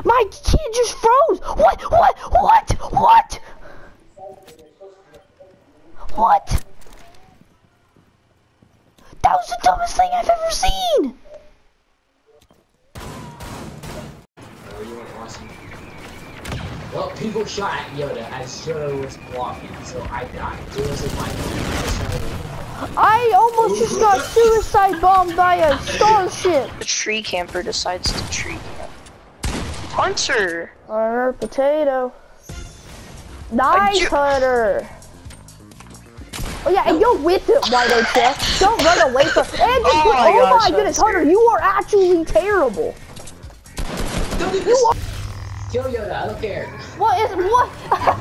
My kid just froze! What? What? That was the dumbest thing I've ever seen! Well, people shot at Yoda as Yoda was walking, so I died. It wasn't my fault. I almost just got suicide bombed by a starship! The tree camper decides to tree camp. Punch her! Potato. Nice, Hunter! Oh yeah, and you're with it, why don't you? Don't run away from and oh my goodness, Hunter, you are actually terrible. Don't do this. Kill Yoda, I don't care. What?